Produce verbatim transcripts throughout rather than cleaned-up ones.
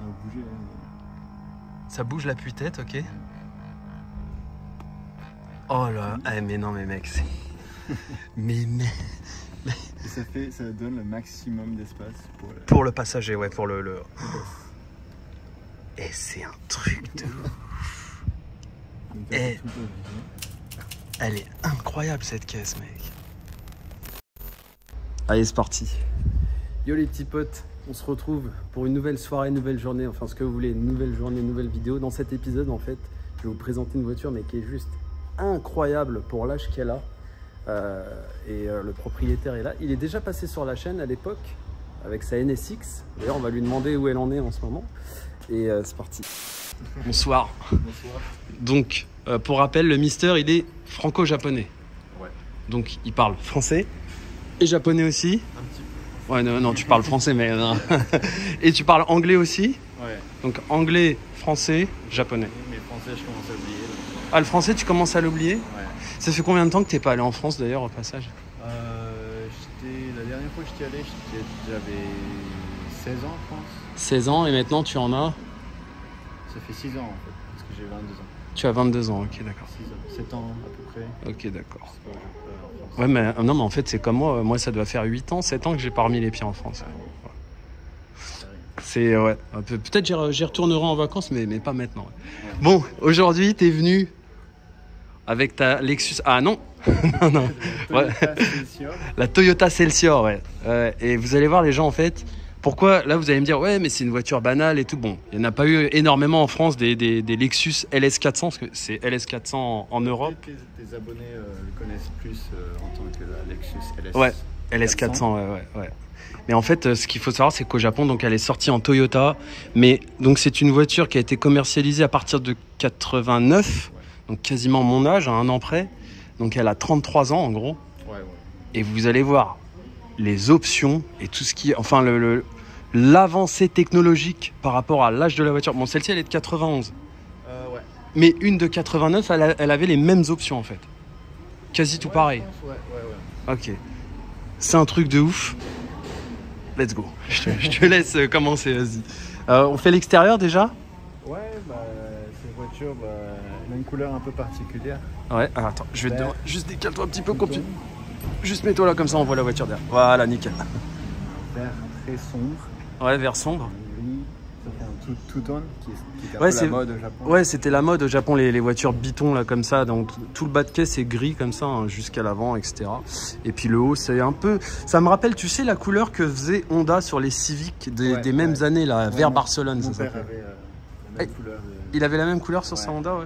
va bouger. Hein. Ça bouge la pue-tête, ok. Oh là, eh, mais non mais mec, c'est... mais, mais... Et ça, fait, ça donne le maximum d'espace pour le... Pour le passager, ouais, pour le... le... Et c'est un truc de ouf. Et... Elle est incroyable cette caisse, mec. Allez, c'est parti. Yo les petits potes, on se retrouve pour une nouvelle soirée, une nouvelle journée, enfin ce que vous voulez, une nouvelle journée, une nouvelle vidéo. Dans cet épisode, en fait, je vais vous présenter une voiture, mais qui est juste incroyable pour l'âge qu'elle a. Euh, et euh, le propriétaire est là. Il est déjà passé sur la chaîne à l'époque avec sa N S X. D'ailleurs, on va lui demander où elle en est en ce moment. Et euh, c'est parti. Bonsoir. Bonsoir. Donc, euh, pour rappel, le Mister, il est franco-japonais. Ouais. Donc, il parle français et japonais aussi. Un petit peu. Ouais, non, non, tu parles français, mais non. Et tu parles anglais aussi. Ouais. Donc, anglais, français, japonais. Mais français, je commence à oublier. Là. Ah, le français, tu commences à l'oublier? Ouais. Ça fait combien de temps que t'es pas allé en France, d'ailleurs, au passage? Euh, la dernière fois que j'étais allé, j'avais seize ans, je pense. seize ans, et maintenant, tu en as? Ça fait six ans, en fait, parce que j'ai vingt-deux ans. Tu as vingt-deux ans, ok, d'accord. six ans, sept ans, à peu près. Ok, d'accord. Je sais pas, je vais pas en France. Ouais, mais non, mais en fait, c'est comme moi. Moi, ça doit faire huit ans, sept ans que j'ai pas remis les pieds en France. Ouais. C'est, ouais. Pe- Peut-être j'y re- j'y retournerai en vacances, mais, mais pas maintenant. Ouais. Ouais. Bon, aujourd'hui, t'es venu avec ta Lexus. Ah non, non, non. Ouais. Toyota Celsior. La Toyota Celsior, ouais. Euh, et vous allez voir, les gens, en fait, pourquoi, là, vous allez me dire, ouais, mais c'est une voiture banale et tout. Bon, il n'y en a pas eu énormément en France des, des, des Lexus L S quatre cents, parce que c'est L S quatre cents en, en Europe. Peut-être que tes abonnés euh, le connaissent plus euh, en tant que la Lexus L S. Ouais, L S quatre cents, ouais, ouais, ouais. Mais en fait, euh, ce qu'il faut savoir, c'est qu'au Japon, donc, elle est sortie en Toyota. Mais donc, c'est une voiture qui a été commercialisée à partir de quatre-vingt-neuf, Ouais. donc quasiment mon âge, à un an près. Donc, elle a trente-trois ans, en gros. Ouais, ouais. Et vous allez voir les options et tout ce qui... Enfin, le, le- l'avancée technologique par rapport à l'âge de la voiture. Bon, celle-ci, elle est de quatre-vingt-onze. Euh, ouais. Mais une de quatre-vingt-neuf, elle, a- elle avait les mêmes options, en fait. Quasi tout Ouais, pareil. je pense, ouais, ouais, ouais. Ok. C'est un truc de ouf. Let's go. Je te, je te laisse commencer, vas-y. Euh, on fait l'extérieur déjà? Ouais, bah, cette voiture, bah, elle a une couleur un peu particulière. Ouais, alors attends, je vais te Vert. demander- juste décale-toi un petit peu, Tout copie. jaune. Juste mets-toi là, comme ça on voit la voiture derrière. Voilà, nickel. Vert très sombre. Ouais, vert sombre. Gris. Ça fait un tout, tout tone qui est, qui est un Ouais, peu c'est- la mode au Japon. Ouais, c'était la mode au Japon, les, les voitures bitons là comme ça. Donc tout le bas de caisse est gris comme ça, hein, jusqu'à l'avant, et cetera. Et puis le haut, c'est un peu. Ça me rappelle, tu sais, la couleur que faisait Honda sur les Civic des, Ouais, des mêmes ouais. années là, Ouais, vert mon- Barcelone. Mon Ça père s'appelait. avait euh, la même Eh, couleur. De... Il avait la même couleur sur Ouais. sa Honda, ouais.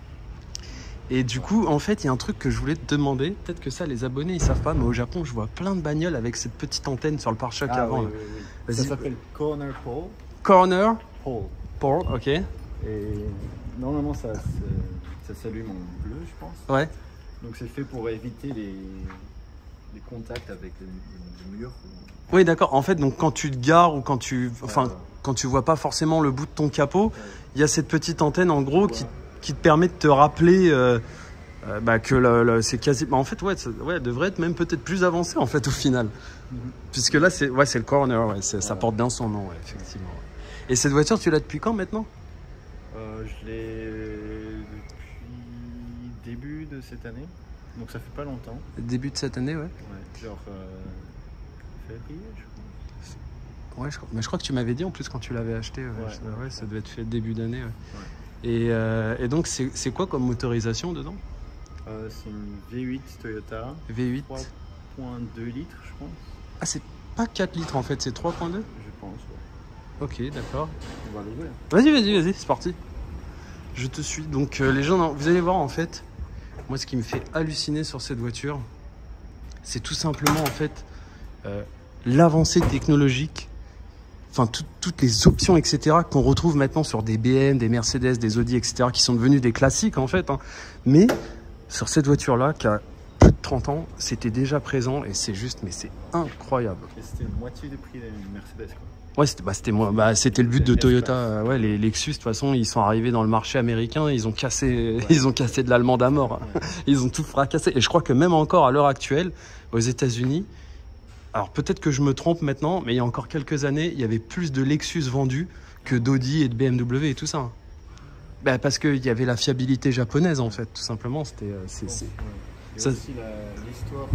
Et du coup, en fait, il y a un truc que je voulais te demander. Peut-être que ça, les abonnés, ils savent pas, mais au Japon, je vois plein de bagnoles avec cette petite antenne sur le pare-choc Ah, avant. oui, là. oui, oui. Vas-y. Ça s'appelle Corner Pole. Corner, Pole. port, ok. Et normalement, ça, se- ça s'allume en bleu, je pense. Ouais. Donc c'est fait pour éviter les, les contacts avec le, le mur. Oui, d'accord. En fait, donc quand tu te gares ou quand tu, enfin, Ouais. quand tu vois pas forcément le bout de ton capot, il y a cette petite antenne en gros qui, Ouais. qui te permet de te rappeler euh, euh, bah, que le, le- c'est quasi. Bah, en fait, ouais, ça, ouais, elle devrait être même peut-être plus avancée en fait au final, Mhm. puisque là, c'est, ouais, c'est le corner. Ouais, c'est- ça Ouais. porte bien son nom, ouais, effectivement. ouais. Et cette voiture, tu l'as depuis quand maintenant? Euh, je l'ai depuis début de cette année. Donc ça fait pas longtemps. Début de cette année, ouais. Ouais, genre euh, février, je crois. Ouais, je crois, mais je crois que tu m'avais dit en plus quand tu l'avais acheté. Ouais, Ouais. ça, ouais, ça devait être fait début d'année. Ouais. Et, euh, et donc, c'est, c'est quoi comme motorisation dedans? Euh, c'est une V huit Toyota, V huit. trois virgule deux litres, je pense. Ah, c'est pas quatre litres en fait, c'est trois virgule deux. Je pense, ouais. Ok, d'accord. On va l'ouvrir. Vas-y, vas-y, vas-y, c'est parti. Je te suis. Donc, euh, les gens, non, vous allez voir en fait, moi, ce qui me fait halluciner sur cette voiture, c'est tout simplement en fait euh, l'avancée technologique. Enfin, tout- toutes les options, et cetera, qu'on retrouve maintenant sur des B M, des Mercedes, des Audi, et cetera, qui sont devenus des classiques, en fait. Hein. Mais sur cette voiture-là, qui a plus de trente ans, c'était déjà présent, et c'est juste, mais c'est incroyable. Et c'était la moitié du prix d'une Mercedes, quoi. Ouais, c'était bah, c'était moi. Bah, c'était le but de Toyota. Euh, ouais, les Lexus, de toute façon, ils sont arrivés dans le marché américain, ils ont cassé, Ouais. ils ont cassé de l'allemand à mort. Ouais. Ils ont tout fracassé. Et je crois que même encore à l'heure actuelle, aux États-Unis, Alors peut-être que je me trompe maintenant, mais il y a encore quelques années, il y avait plus de Lexus vendus que d'Audi et de B M W et tout ça. Bah, parce qu'il y avait la fiabilité japonaise en fait, tout simplement. C'était, euh, c'est, c'est... Il y a Ça... aussi la, l'histoire,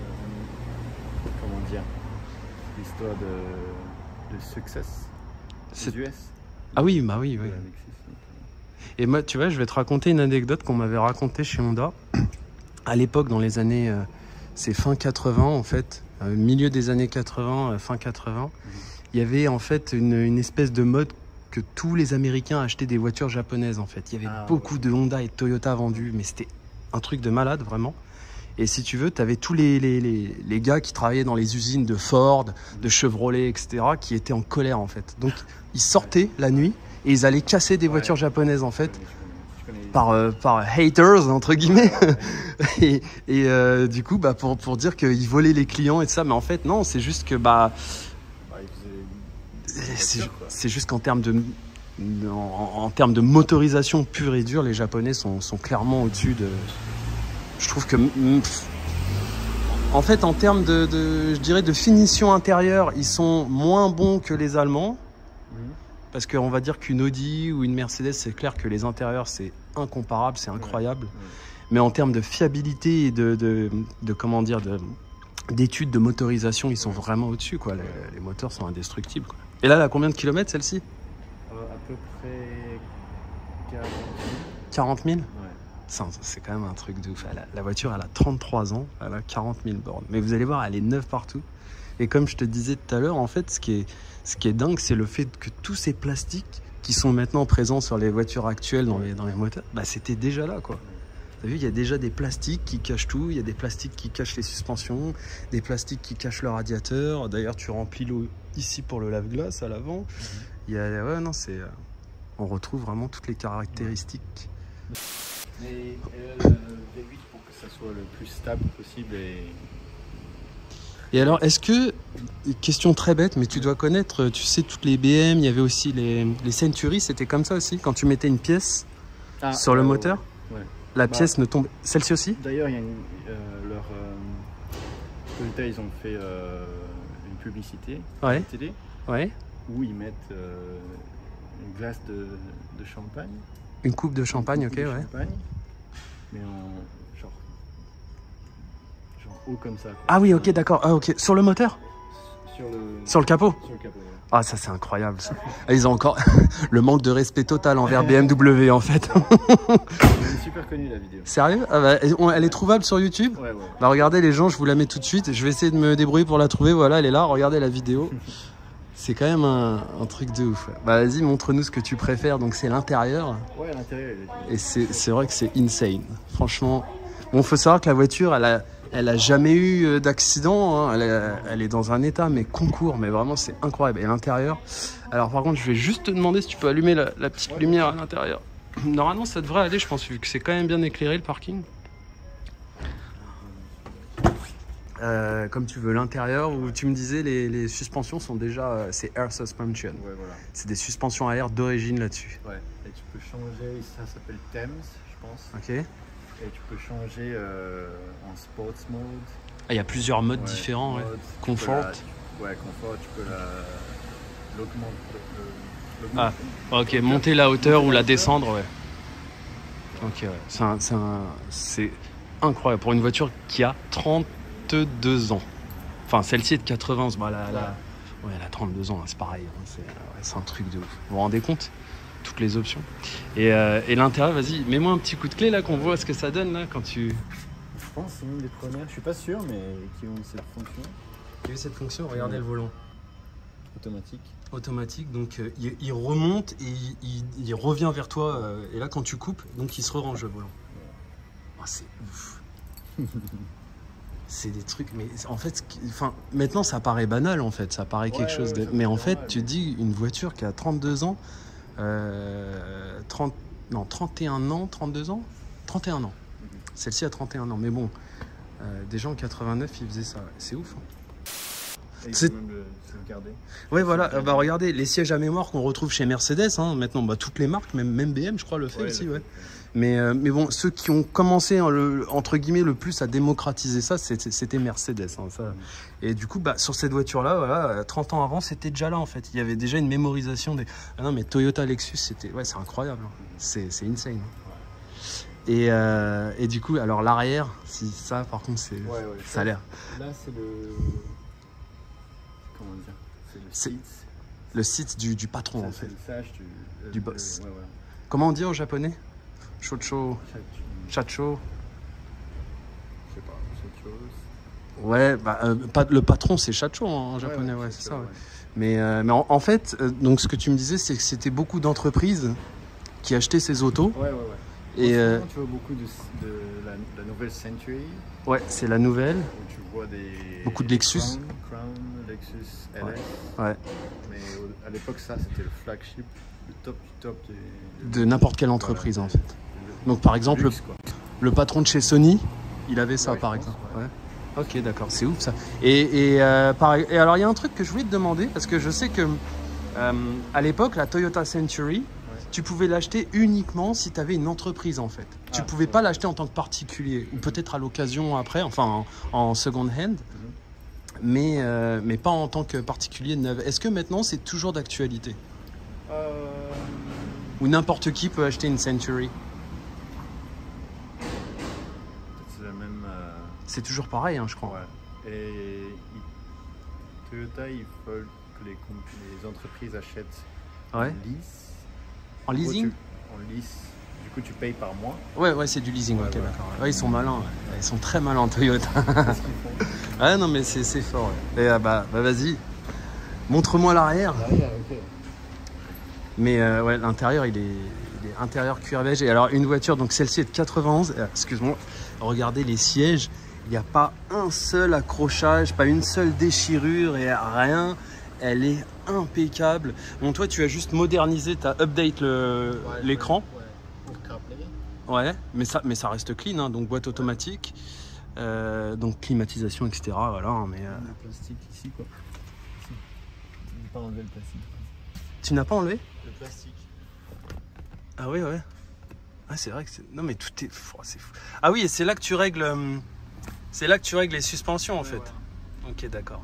euh, comment dire, l'histoire de, de Success C'est... des U S. Ah oui, bah oui, oui. Et moi, tu vois, je vais te raconter une anecdote qu'on m'avait racontée chez Honda. À l'époque, dans les années, euh, c'est fin quatre-vingts en fait, euh, milieu des années quatre-vingts, euh, fin quatre-vingts, mmh. il y avait en fait une, une espèce de mode que tous les Américains achetaient des voitures japonaises en fait. Il y avait ah, beaucoup ouais. de Honda et de Toyota vendus, mais c'était un truc de malade vraiment. Et si tu veux, tu avais tous les, les, les, les gars qui travaillaient dans les usines de Ford, de Chevrolet, et cetera, qui étaient en colère en fait. Donc ils sortaient la nuit et ils allaient casser des voitures ouais. japonaises en fait. Par, euh, par haters entre guillemets et, et euh, du coup bah, pour, pour dire qu'ils volaient les clients et tout ça, mais en fait non, c'est juste que bah, bah c'est, c'est juste qu'en termes de en, en termes de motorisation pure et dure, les Japonais sont, sont clairement au-dessus de, je trouve que en fait en termes de, de je dirais de finition intérieure, ils sont moins bons que les Allemands. Parce qu'on va dire qu'une Audi ou une Mercedes, c'est clair que les intérieurs, c'est incomparable, c'est incroyable. Ouais, ouais. Mais en termes de fiabilité et de, de, de comment dire, de, d'études de motorisation, ils sont vraiment au-dessus, quoi. Les, les moteurs sont indestructibles, quoi. Et là, elle a combien de kilomètres, celle-ci? euh, À peu près quarante mille. Ouais. Ça, c'est quand même un truc de ouf. Elle a, la voiture, elle a trente-trois ans, elle a quarante mille bornes. Mais vous allez voir, elle est neuve partout. Et comme je te disais tout à l'heure, en fait, ce qui est, ce qui est dingue, c'est le fait que tous ces plastiques qui sont maintenant présents sur les voitures actuelles, dans les, dans les moteurs, bah, c'était déjà là, quoi. T'as vu, il y a déjà des plastiques qui cachent tout. Il y a des plastiques qui cachent les suspensions, des plastiques qui cachent le radiateur. D'ailleurs, tu remplis l'eau ici pour le lave-glace à l'avant. Il y a, ouais, non, c'est, on retrouve vraiment toutes les caractéristiques. Mais euh, le V huit, pour que ça soit le plus stable possible et... Et alors, est-ce que, question très bête, mais tu dois connaître, tu sais, toutes les B M, il y avait aussi les, les Century, c'était comme ça aussi, quand tu mettais une pièce ah, sur le euh, moteur, ouais. Ouais. la bah, pièce ne tombe... Celle-ci aussi? D'ailleurs, il y a une, euh, leur... Euh, Toyota, ils ont fait euh, une publicité ouais. à la télé, ouais. où ils mettent euh, une glace de, de champagne. Une coupe de champagne, une coupe ok, de ouais. Champagne, mais en... genre... haut comme ça. Quoi. Ah oui, ok, d'accord. Ah, ok. Sur le moteur? Sur le, Sur le capot? Sur le capot, ouais. Ah, ça, c'est incroyable, ça. Ah, ils ont encore le manque de respect total envers B M W, en fait. Elle est super connue, la vidéo. Sérieux? Ah bah, elle est trouvable sur YouTube? Ouais, ouais. Bah, regardez, les gens, je vous la mets tout de suite. Je vais essayer de me débrouiller pour la trouver. Voilà, elle est là. Regardez la vidéo. C'est quand même un, un truc de ouf. Bah, vas-y, montre-nous ce que tu préfères. Donc, c'est l'intérieur. Ouais, l'intérieur. Est... Et c'est vrai que c'est insane. Franchement. Bon, faut savoir que la voiture, elle a... Elle a jamais eu d'accident, hein. elle, elle est dans un état mais concours, mais vraiment c'est incroyable. Et l'intérieur, alors par contre je vais juste te demander si tu peux allumer la, la petite ouais. lumière à l'intérieur. Normalement ça devrait aller, je pense, vu que c'est quand même bien éclairé le parking. Euh, comme tu veux, l'intérieur où tu me disais les, les suspensions sont déjà, c'est air suspension. Ouais, voilà. C'est des suspensions à air d'origine là-dessus. Ouais, et tu peux changer, ça s'appelle Thames, je pense. Ok. Et tu peux changer euh, en sports mode. Ah, il y a plusieurs modes ouais, différents, mode, ouais. Comfort. La, tu, ouais, confort, tu peux l'augmenter. Ah, ok, monter la hauteur ou la descendre, ouais. Ok, ouais. C'est un, c'est un, c'est incroyable pour une voiture qui a trente-deux ans. Enfin, celle-ci est de quatre-vingts. Bah, la, la, ouais, elle a trente-deux ans, c'est pareil. Hein, c'est, ouais, c'est un truc de ouf. Vous vous rendez compte ? Toutes les options. Et, euh, et l'intérieur, vas-y, mets-moi un petit coup de clé là, qu'on voit ce que ça donne là quand tu... Je pense que c'est une des premières, je suis pas sûr, mais qui ont cette fonction. Qui a eu cette fonction, regardez ouais. le volant. Automatique. Automatique, donc euh, il, il remonte et il, il, il revient vers toi. Euh, et là, quand tu coupes, donc il se rerange le volant. Ouais. Oh, c'est ouf. C'est des trucs, mais en fait, enfin, maintenant ça paraît banal en fait, ça paraît ouais, quelque chose ouais, de... Mais en fait, normal, tu mais... dis une voiture qui a trente-deux ans, Euh, trente, non, trente et un ans, trente-deux ans, trente et un ans. Mm-hmm. Celle-ci a trente et un ans, mais bon, euh, des gens en quatre-vingt-neuf, ils faisaient ça, c'est ouf. Hein. Et C'est- même le sauvegarder. Ouais, voilà, euh, bah regardez, les sièges à mémoire qu'on retrouve chez Mercedes, hein, maintenant, bah, toutes les marques, même, même B M, je crois, le fait Ouais, aussi, le ouais. fait, Mais, euh, mais bon, ceux qui ont commencé, hein, le, entre guillemets, le plus à démocratiser ça, c'était c'était Mercedes. Hein, ça. Et du coup, bah, sur cette voiture-là, voilà, trente ans avant, c'était déjà là, en fait. Il y avait déjà une mémorisation des... Ah non, mais Toyota Lexus, c'était... Ouais, c'est incroyable. Hein. C'est c'est insane. Et, euh, et du coup, alors l'arrière, si ça, par contre, c'est Ouais, ouais, ça a l'air... Là, c'est le. Comment dire? C'est le C'est- seat. Le site du, du patron, Ça, en c'est fait. le sage du, euh, Du de- boss. Ouais, voilà. Comment on dit en japonais? Shocho, Chaque- chacho. Je sais pas, chaque chose. Ouais, bah, euh, pas, le patron, c'est chacho hein, en japonais, ouais, c'est ça. Ouais. Mais, euh, mais en, en fait, euh, donc ce que tu me disais, c'est que c'était beaucoup d'entreprises qui achetaient ces autos. Ouais, ouais, ouais. Et En ce euh, moment, tu vois beaucoup de, de la, la nouvelle Century, ouais, c'est la nouvelle. où tu vois des. Beaucoup de Lexus. Crown, Crown, Lexus, L S. Ouais. Ouais. Mais au- à l'époque, ça, c'était le flagship, le top du top des- De n'importe quelle entreprise, voilà, en fait. le- Donc, par exemple, luxe, quoi. le, le patron de chez Sony, il avait ça, Ouais, par je pense, exemple. ouais. Ouais. Ok, d'accord, c'est ouf ça. Et, et, euh, pareil, et alors, il y a un truc que je voulais te demander, parce que je sais que euh, à l'époque, la Toyota Century, tu pouvais l'acheter uniquement si tu avais une entreprise en fait. Tu Ah, pouvais ouais. pas l'acheter en tant que particulier ou peut-être à l'occasion après, enfin en, en second hand, mais, euh, mais pas en tant que particulier neuf. Est-ce que maintenant c'est toujours d'actualité Euh, ou n'importe qui peut acheter une Century? c'est la même. euh, C'est toujours pareil, hein, je crois. Ouais. Et il- Toyota, ils veulent que les, comp- les entreprises achètent Ouais. en lease. En gros, leasing? tu- En lease. Du coup, tu payes par mois. Ouais, ouais, c'est du leasing. Ouais, ok, ouais. d'accord. Ouais, ils sont malins. Ouais. Ils sont très malins, Toyota. Qu'est-ce qu'ils font? Ouais, non, mais c'est c'est fort. Ouais. Et, ah, bah, bah vas-y, montre-moi l'arrière. Derrière, ok. Mais euh, ouais, l'intérieur, il est, il est intérieur cuir beige. Et alors, une voiture, donc celle-ci est de quatre-vingt-onze. Euh, Excuse-moi, regardez les sièges. Il n'y a pas un seul accrochage, pas une seule déchirure et rien. Elle est impeccable. Bon, toi, tu as juste modernisé, tu as update le- Ouais, l'écran. Ouais, pour CarPlay. Ouais, mais ça, mais ça reste clean, hein, donc boîte automatique. Euh, donc climatisation, et cetera. Voilà, hein, mais, euh, Le plastique ici, quoi. Ici. J'ai pas enlevé le plastique. tu n'as pas enlevé? Le plastique. Ah oui, ouais. Ah, c'est vrai que c'est... Non, mais tout est... Oh, c'est fou. Ah oui, et c'est là que tu règles... euh, C'est là que tu règles les suspensions, en Ouais, fait. voilà. Ok, d'accord.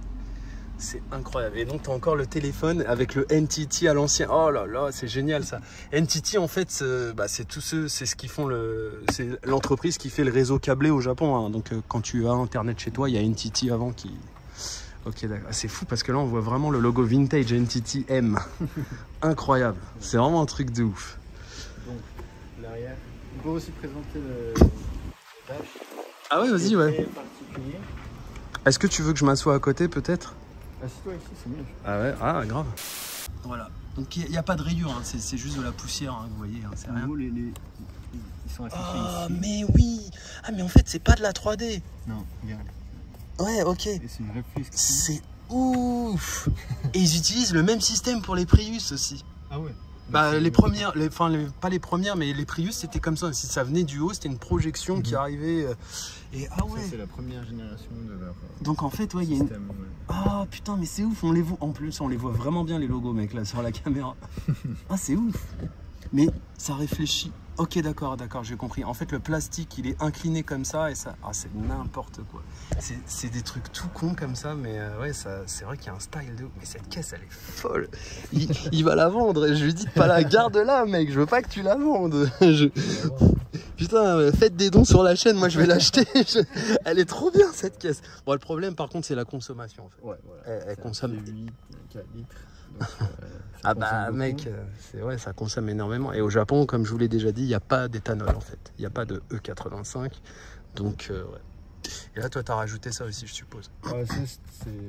C'est incroyable. Et donc, tu as encore le téléphone avec le N T T à l'ancien. Oh là là, c'est génial, ça. N T T, en fait, c'est bah, c'est tous ceux... C'est ce qui font le... C'est l'entreprise qui fait le réseau câblé au Japon. Hein. Donc, euh, quand tu as Internet chez toi, il y a N T T avant qui... Ok, d'accord. Ah, c'est fou parce que là, on voit vraiment le logo vintage N T T M. Incroyable. C'est vraiment un truc de ouf. Donc, l'arrière. On peut aussi présenter le dash. Ah ouais, vas-y, C'est ouais. très particulier. Est-ce que tu veux que je m'assoie à côté, peut-être? Assieds-toi ici, c'est mieux. Ah ouais, ah grave. Voilà. Donc il n'y a pas de rayures, hein. c'est juste de la poussière, hein, vous voyez, hein, c'est En rien. gros, les, les- ils sont affichés Ah ici. mais oui. Ah mais en fait c'est pas de la trois D. Non, regarde. Ouais, ok. Et c'est une réflexe. C'est ouf. Et ils utilisent le même système pour les Prius aussi. Ah ouais. Bah c'est- les premières, les, enfin les- pas les premières, mais les Prius c'était comme ça. Si ça venait du haut, c'était une projection Mhm. qui arrivait. euh, Et ah Ça, ouais. c'est la première génération de leur euh, Donc en fait, ouais, il y a une. système. Ouais. Ah putain, mais c'est ouf, on les voit en plus, on les voit vraiment bien les logos, mec, là sur la caméra. Ah, c'est ouf. Mais ça réfléchit. Ok, d'accord, d'accord, j'ai compris. En fait, le plastique, il est incliné comme ça et ça. Ah, c'est n'importe quoi. C'est- C'est des trucs tout cons comme ça, mais euh, ouais, ça, c'est vrai qu'il y a un style de ouf. Mais cette caisse, elle est folle. Il, il va la vendre et je lui dis pas la garde là, mec. Je veux pas que tu la vendes. Je- Putain, euh, faites des dons sur la chaîne, moi je vais l'acheter. Je- Elle est trop bien cette caisse. Bon, le problème par contre, c'est la consommation en fait. Ouais, voilà. Elle- elle Ça consomme- fait huit, quatre litres. Donc, euh, ça Ah bah consomme mec, beaucoup. euh, c'est ouais, ça consomme énormément. Et au Japon, comme je vous l'ai déjà dit, il n'y a pas d'éthanol en fait. Il n'y a pas de E quatre-vingt-cinq. Donc euh, ouais. Et là, toi, t'as rajouté ça aussi, je suppose. Ouais, ça, c'est-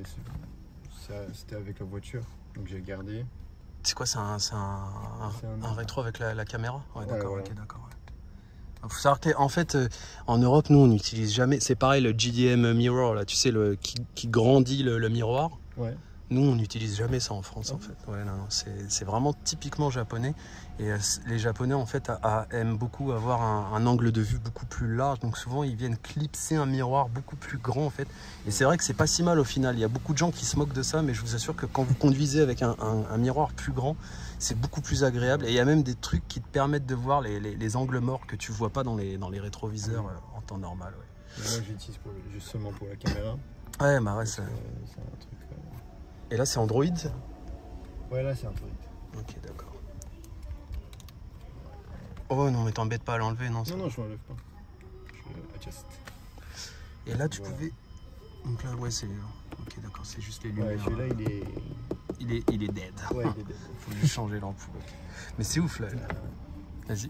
c'est- ça, c'était avec la voiture. Donc j'ai gardé. C'est quoi, c'est un, c'est un, un, C'est un- un rétro avec la, la caméra? Ouais, Ouais, d'accord, ouais. ok, d'accord. Ouais. Faut savoir qu'en fait, euh, en Europe, nous, on n'utilise jamais. C'est pareil, le G D M mirror, là, tu sais, le, qui, qui grandit le, le miroir. Ouais. Nous, on n'utilise jamais ça en France, en fait. Ouais, non, non, c'est vraiment typiquement japonais. Et euh, les Japonais, en fait, a, a, aiment beaucoup avoir un, un angle de vue beaucoup plus large. Donc souvent, ils viennent clipser un miroir beaucoup plus grand, en fait. Et c'est vrai que c'est pas si mal au final. Il y a beaucoup de gens qui se moquent de ça, mais je vous assure que quand vous conduisez avec un, un, un miroir plus grand, c'est beaucoup plus agréable. Et il y a même des trucs qui te permettent de voir les, les, les angles morts que tu vois pas dans les, dans les rétroviseurs euh, en temps normal. Ouais. Moi, j'utilise justement pour la caméra. Ouais, bah ouais, c'est... Euh, c'est un truc... Euh... Et là, c'est Android? Ouais, là, c'est Android. Ok, d'accord. Oh non, mais t'embête pas à l'enlever, non? Non, non, je l'enlève pas. Je adjust. Et là, tu voilà. pouvais... Donc là, ouais, c'est... Ok, d'accord, c'est juste les lumières. Ouais, celui-là, il est... Il est... Il est dead. Ouais, il est dead. Faut juste changer l'ampoule. Mais c'est ouf, là. Vas-y.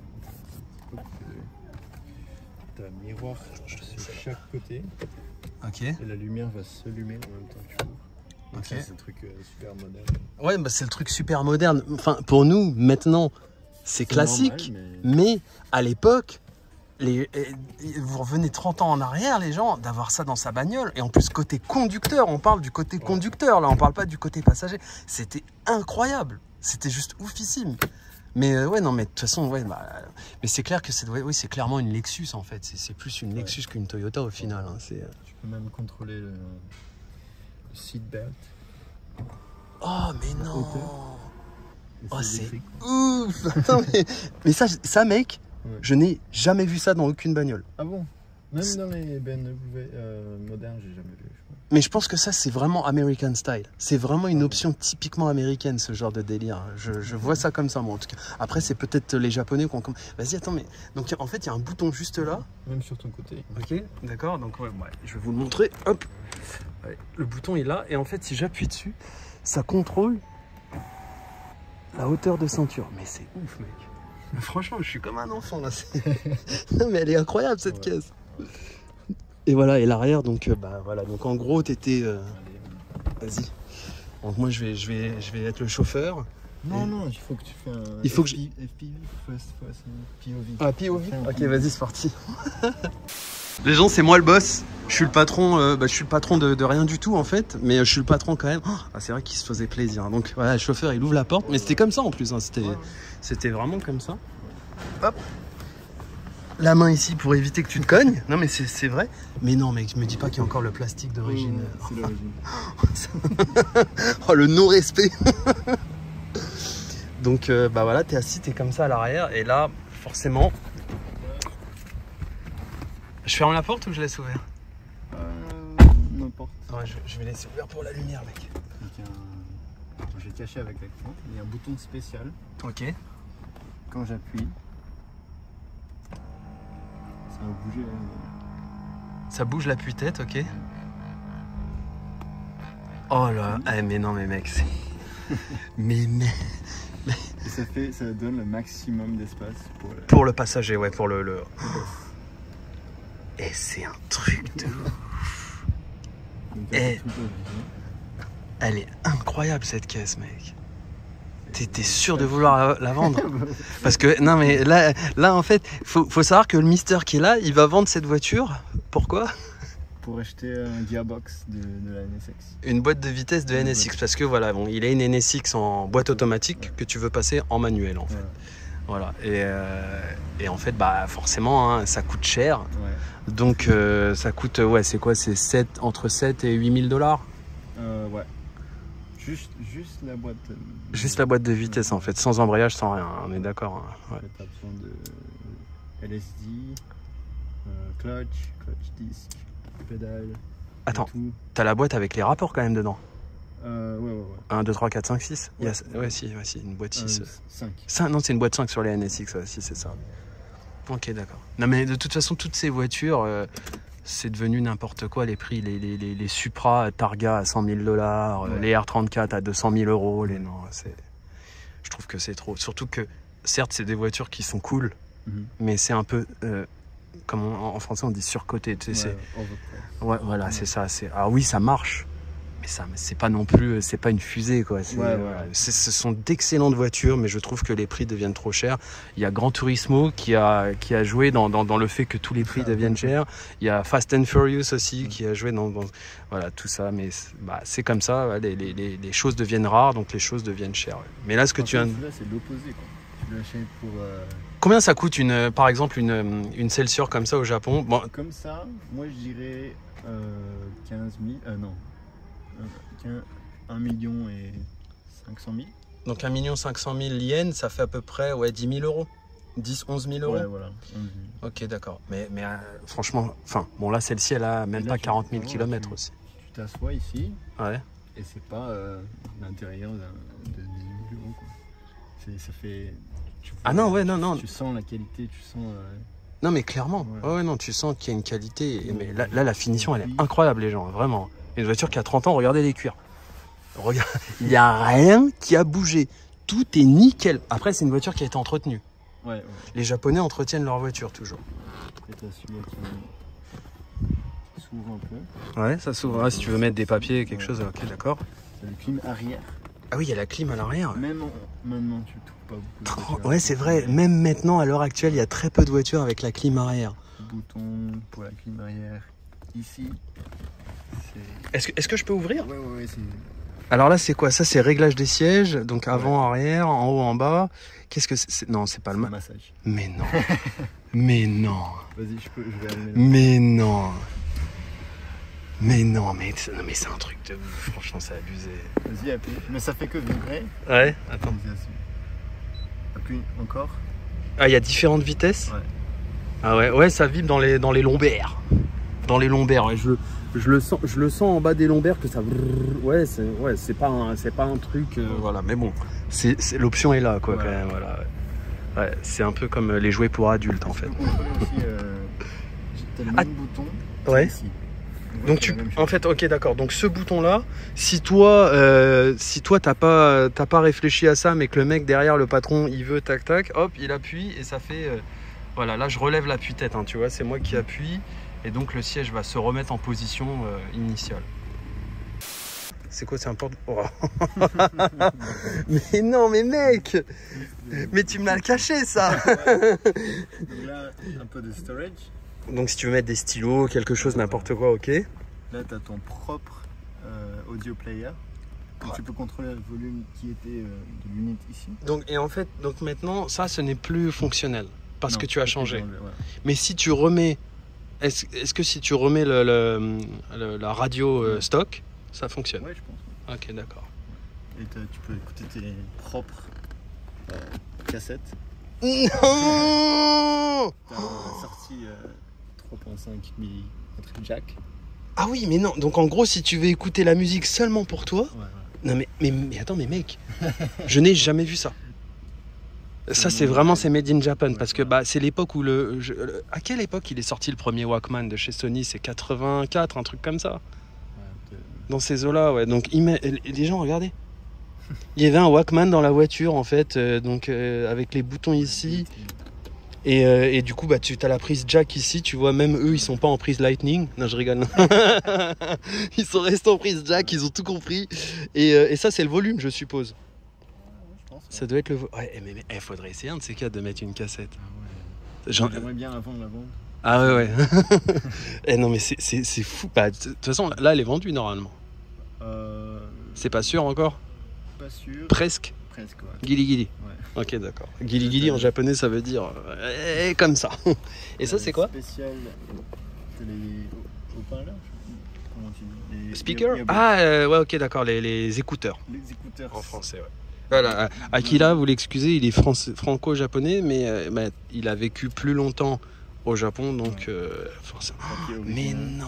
T'as un miroir sur chaque côté. Ok. Et la lumière va s'allumer en même temps que tu ouvres. Donc okay. ça, c'est un truc euh, super moderne. Ouais, bah c'est le truc super moderne. Enfin, pour nous, maintenant, c'est classique. Normal, mais... mais à l'époque, les... vous revenez trente ans en arrière, les gens, d'avoir ça dans sa bagnole. Et en plus, côté conducteur, on parle du côté ouais. conducteur, là, on parle pas du côté passager. C'était incroyable. C'était juste oufissime. Mais euh, ouais, non, mais de toute façon, ouais, bah, mais c'est clair que c'est ouais, oui, c'est clairement une Lexus en fait. C'est plus une Lexus ouais. qu'une Toyota au final. Hein, euh... Tu peux même contrôler le, le seat belt. Oh, mais non! Oh, c'est ouf! Attends, mais, mais ça, ça, mec, ouais. je n'ai jamais vu ça dans aucune bagnole. Ah bon? Même dans les B M W euh, modernes, j'ai jamais vu. Je crois. Mais je pense que ça, c'est vraiment American style. C'est vraiment une option typiquement américaine, ce genre de délire. Je, je vois ça comme ça, moi, en tout cas. Après, c'est peut-être les Japonais qui ont... Vas-y, attends, mais... Donc, en fait, il y a un bouton juste là. Même sur ton côté. Ok, d'accord. Donc, ouais, ouais, je vais vous le montrer. Hop. Ouais, le bouton est là. Et en fait, si j'appuie dessus, ça contrôle la hauteur de ceinture. Mais c'est ouf, mec. Mais franchement, je suis comme un enfant, là. Non, mais elle est incroyable, cette ouais. caisse. Et voilà, et l'arrière, donc euh, bah voilà, donc en gros t'étais. Euh... Vas-y. Donc moi je vais, je vais, je vais être le chauffeur. Non, et... non, il faut que tu fais un. Il faut F P, que je. F P V, first, first, P O V. Ah, P O V. Ok, vas-y, c'est parti. Les gens, c'est moi le boss. Je suis le patron. Euh, bah, je suis le patron de, de rien du tout en fait, mais je suis le patron quand même. Oh, ah, c'est vrai qu'il se faisait plaisir. Donc voilà, le chauffeur il ouvre la porte, mais c'était comme ça en plus. Hein. C'était, ouais. c'était vraiment comme ça. Hop. La main ici pour éviter que tu te cognes. Non mais c'est vrai. Mais non mec, me dis pas qu'il y a encore le plastique d'origine. Oh, c'est l'origine. Oh le non-respect. Donc euh, bah voilà, t'es assis, t'es comme ça à l'arrière. Et là, forcément... Je ferme la porte ou je laisse ouvert? Euh... N'importe. Ouais, je, je vais laisser ouvert pour la lumière mec. Donc, un... Je vais cacher avec l'écran. Il y a un bouton spécial. Ok. Quand j'appuie... Ça va bouger. Ça bouge la tête, ok. Oh là, eh, mais non mais mec, c'est... mais, mais... Et ça fait, ça donne le maximum d'espace pour le... Pour le passager, ouais, pour le... le... Et c'est un truc de ouf. Et... Elle est incroyable cette caisse, mec. T'es sûr de vouloir la vendre? Parce que, non mais là, là en fait, faut, faut savoir que le Mister qui est là, il va vendre cette voiture. Pourquoi? Pour acheter un gearbox de, de la N S X. Une boîte de vitesse de N S X. Parce que voilà, bon, il a une N S X en boîte automatique ouais. que tu veux passer en manuel en fait. Ouais. Voilà. Et, euh, et en fait, bah forcément, hein, ça coûte cher. Ouais. Donc euh, ça coûte, ouais, c'est quoi? C'est sept, entre sept et huit mille dollars. Euh, ouais. Juste, juste la boîte. De... Juste la boîte de vitesse en fait, sans embrayage, sans rien, on est d'accord. Hein. Ouais. T'as besoin de L S D, euh, clutch, clutch disc, pédale. Attends, t'as la boîte avec les rapports quand même dedans? Euh, ouais, ouais, ouais. un, deux, trois, quatre, cinq, six Ouais, yes. ouais si, ouais, si, une boîte six. Euh, cinq. cinq. Non, c'est une boîte cinq sur les N S X, ouais, si, c'est ça. Ok, d'accord. Non, mais de toute façon, toutes ces voitures, euh, c'est devenu n'importe quoi, les prix. Les, les, les, les Supra Targa à cent mille dollars, ouais. Les R trente-quatre à deux cent mille euros. Les... Non, c'est... Je trouve que c'est trop. Surtout que, certes, c'est des voitures qui sont cool, mm-hmm. mais c'est un peu, euh, comme on, en français on dit surcoté. Tu sais, ouais, ouais, voilà, ouais. c'est ça. Ah oui, ça marche. mais ça, c'est pas non plus, c'est pas une fusée, quoi. C'est, Ouais, ouais. euh, c'est, ce sont d'excellentes voitures, mais je trouve que les prix deviennent trop chers. Il y a Gran Turismo qui a, qui a joué dans, dans, dans le fait que tous les prix deviennent chers. Il y a Fast and Furious aussi, qui a joué dans, dans voilà, tout ça. Mais c'est, bah, c'est comme ça, ouais, les, les, les, les choses deviennent rares, donc les choses deviennent chères. Ouais. Mais là, ce que en tu fait, viens là, c'est l'opposé, quoi. Tu l'achètes pour... Euh... Combien ça coûte, une, par exemple, une, une Celsior comme ça au Japon? Bon. Comme ça, moi, je dirais euh, quinze mille... Euh, non. un million et cinq cent mille. Donc un million cinq cent mille yens, ça fait à peu près ouais, dix mille euros. dix, onze mille euros. Ouais, voilà. Ok, d'accord. Mais, mais euh, franchement, enfin, bon là, celle-ci, elle a même là, pas tu, quarante mille tu, kilomètres aussi. Tu t'assois ici. Ouais. Et c'est pas euh, l'intérieur de dix mille euros, quoi. C'est, ça fait... Tu, ah non, ouais, non, non. Tu sens la qualité, tu sens... Euh... Non, mais clairement. Ouais. Ouais, ouais, non, tu sens qu'il y a une qualité. Ouais, mais là, là, la finition, elle est incroyable, les gens, vraiment. Une voiture qui a trente ans, regardez les cuirs. Regarde, il n'y a rien qui a bougé. Tout est nickel. Après, c'est une voiture qui a été entretenue. Ouais, ouais. Les Japonais entretiennent leur voiture toujours. Après, t'as celui-là qui s'ouvre un peu. Ouais, ça s'ouvre. Si tu veux mettre des papiers, quelque ouais. chose, ok, d'accord. C'est le clim arrière. Ah oui, il y a la clim à l'arrière. Même en... maintenant, tu trouves pas beaucoup de voitures. Ouais, c'est vrai. Même maintenant, à l'heure actuelle, il y a très peu de voitures avec la clim arrière. Bouton pour la clim arrière. Ici. Est-ce que, est-ce que je peux ouvrir? Ouais, ouais, ouais. C'est... Alors là, c'est quoi? Ça, c'est réglage des sièges. Donc avant, ouais. arrière, en haut, en bas. Qu'est-ce que c'est? Non, c'est pas c'est le ma... massage. Mais non. Mais non. Vas-y, je peux, je vais allumer. Mais non. Mais non, mais, non, mais c'est un truc de... Franchement, c'est abusé. Vas-y, appuie. Mais ça fait que vibrer. Ouais, attends. Appuie encore. Ah, il y a différentes vitesses? Ouais. Ah ouais, ouais, ça vibre dans les, dans les lombaires. Dans les lombaires, ouais, je... Je le sens, je le sens en bas des lombaires que ça. Ouais, c'est, ouais, c'est pas, un, c'est pas un truc. Euh, voilà, mais bon, c'est, c'est, l'option est là, quoi, ouais. quand même. Voilà. Ouais, c'est un peu comme les jouets pour adultes, en fait. Tu peux contrôler aussi. Euh, t'as le même ah, bouton. Ouais. Ici. Donc, Donc tu, en fait, ok, d'accord. Donc ce bouton-là, si toi, euh, si toi t'as pas, t'as pas réfléchi à ça, mais que le mec derrière, le patron, il veut tac tac, hop, il appuie et ça fait. Euh, voilà, là je relève l'appui-tête, hein, tu vois, c'est moi qui appuie. Et donc le siège va se remettre en position euh, initiale. C'est quoi, c'est un porte... Oh. Mais non, mais mec, mais tu me l'as caché, ça. Donc là, un peu de storage. Donc si tu veux mettre des stylos, quelque chose, n'importe quoi, ok. Là, tu as ton propre euh, audio player. Ouais. Tu peux contrôler le volume qui était euh, de l'unité ici. Donc, et en fait, donc maintenant, ça, ce n'est plus fonctionnel parce non, que tu as changé. Enlevé, ouais. Mais si tu remets... Est-ce, est-ce que si tu remets le, le, le, la radio euh, stock, ça fonctionne? Ouais, je pense. Ok, d'accord. Et tu peux écouter tes propres euh, cassettes. Non. T'as la sortie euh, trois virgule cinq millimètres jack. Ah oui, mais non. Donc en gros, si tu veux écouter la musique seulement pour toi... Ouais, ouais. Non mais, mais, mais attends, mais mec, je n'ai jamais vu ça. Ça, c'est vraiment, c'est made in Japan, parce que bah, c'est l'époque où le, je, le... À quelle époque il est sorti le premier Walkman de chez Sony? C'est quatre-vingt-quatre, un truc comme ça. Ouais, dans ces eaux-là, ouais. Donc, il met... les gens, regardez. Il y avait un Walkman dans la voiture, en fait, euh, donc euh, avec les boutons ici. Et, euh, et du coup, bah, tu as la prise jack ici. Tu vois, même eux, ils sont pas en prise Lightning. Non, je rigole. Ils sont restés en prise jack, ils ont tout compris. Et, euh, et ça, c'est le volume, je suppose. Ça doit être le... Ouais, mais il faudrait essayer un de ces quatre de mettre une cassette. Ah ouais. J'aimerais bien la vendre, la vendre. Ah ouais, ouais. Eh non, mais c'est, c'est, c'est fou. Bah, de toute façon, là, elle est vendue normalement. Euh... C'est pas sûr encore? Pas sûr. Presque. Presque, ouais. Gili gili. Ouais. Ok, d'accord. Gili gili en japonais, ça veut dire euh, comme ça. Et ça, c'est quoi? Spécial. C'est les haut-parleurs. Comment tu dis? Les... Speaker? Ah, euh, ouais, ok, d'accord. Les, les écouteurs. Les écouteurs. En français, ouais. Voilà, Akira, vous l'excusez, il est franco-japonais, mais euh, bah, il a vécu plus longtemps au Japon, donc euh, forcément. Mais non.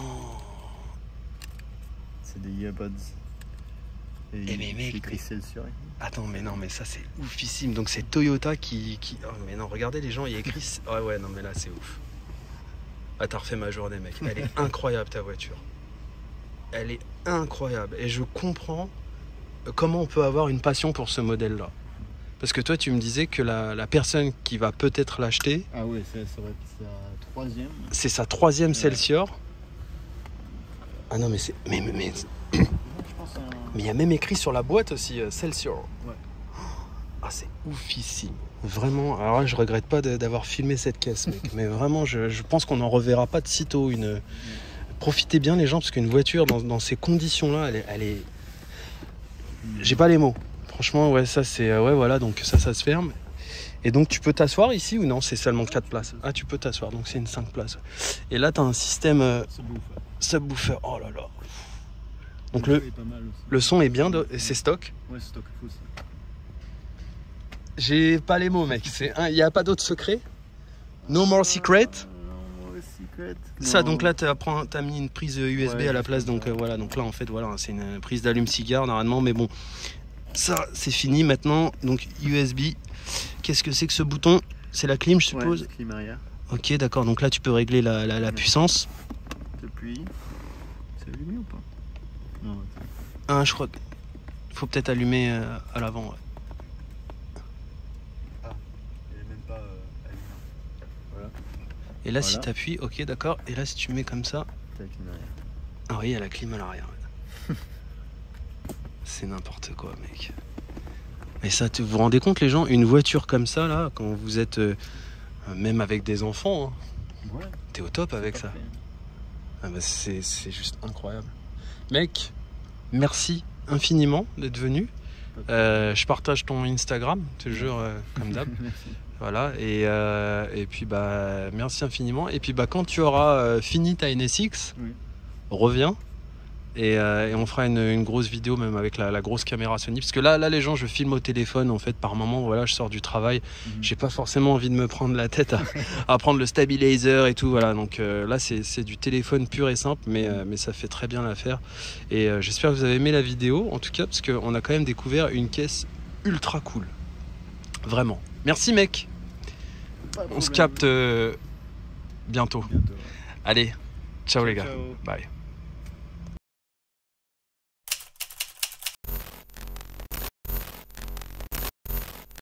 C'est des earbuds. Et eh mais mec, écrit Celsior. Attends, mais non, mais ça c'est oufissime. Donc c'est Toyota qui, qui... Oh, mais non, regardez les gens, il y a écrit... Ouais, ouais, non, mais là c'est ouf. Ah, t'as refait ma journée, mec. Elle est incroyable, ta voiture. Elle est incroyable. Et je comprends... Comment on peut avoir une passion pour ce modèle-là? Parce que toi, tu me disais que la, la personne qui va peut-être l'acheter... Ah oui, ça serait sa troisième. C'est sa troisième ouais. Celsior. Ah non, mais c'est... Mais, mais, mais... pense que c'est un... Mais il y a même écrit sur la boîte aussi, euh, Celsior. Ouais. Ah, c'est oufissime. Vraiment, alors là, je regrette pas de- d'avoir filmé cette caisse, mec. Mais vraiment, je, je pense qu'on n'en reverra pas de sitôt une... Profitez bien les gens, parce qu'une voiture dans, dans ces conditions-là, elle est... Elle est... J'ai pas les mots. Franchement, ouais, ça c'est... euh, Ouais, voilà, donc ça, ça se ferme. Et donc, tu peux t'asseoir ici ou non? C'est seulement quatre places. Ah, tu peux t'asseoir, donc c'est une cinq places. Et là, tu as un système euh, Subwoofer. subwoofer. Oh là là. Donc, Le le, jeu est pas mal aussi. le son est bien, de... c'est stock. Ouais, c'est stock, faut ça. J'ai pas les mots, mec. Il n'y a pas d'autre secret? No more secret? No more secret. Ça, Non. donc là, tu as mis une prise U S B Ouais, à la place. Donc euh, voilà, donc là, en fait, voilà, c'est une prise d'allume-cigare normalement. Mais bon, ça, c'est fini maintenant. Donc U S B. Qu'est-ce que c'est que ce bouton? C'est la clim, je suppose? Ouais, clim arrière. Ok, d'accord. Donc là, tu peux régler la, la, la puissance. Depuis. C'est allumé ou pas? Non, attends. Ah, je crois qu'il faut peut-être allumer euh, à l'avant. Ouais. Ah, elle est même pas euh, allumée. Voilà. Et là, Voilà. si tu appuies, ok, d'accord. Et là, si tu mets comme ça. T'as la clim arrière. Ah oui, il y a la clim à l'arrière. Ouais. C'est n'importe quoi, mec. Mais ça, vous vous rendez compte, les gens, une voiture comme ça, là, quand vous êtes euh, même avec des enfants, hein, Ouais. t'es au top avec ça. Parfait. Ah bah c'est c'est juste incroyable. Mec, merci infiniment d'être venu. Euh, je partage ton Instagram, je te jure, euh, comme d'hab. Merci. Voilà, et, euh, et puis bah merci infiniment. Et puis bah quand tu auras euh, fini ta N S X, Oui. reviens. Et, euh, et on fera une, une grosse vidéo même avec la, la grosse caméra Sony, parce que là là les gens, je filme au téléphone en fait par moment. Voilà, je sors du travail, Mm-hmm. j'ai pas forcément envie de me prendre la tête à, à prendre le stabilizer et tout. Voilà, donc euh, là c'est c'est du téléphone pur et simple, mais euh, mais ça fait très bien l'affaire. Et euh, j'espère que vous avez aimé la vidéo en tout cas, parce qu'on a quand même découvert une caisse ultra cool, vraiment. Merci mec. Pas de On se problème. capte euh, bientôt. Bientôt. Allez, ciao, Ciao, les gars, ciao. bye.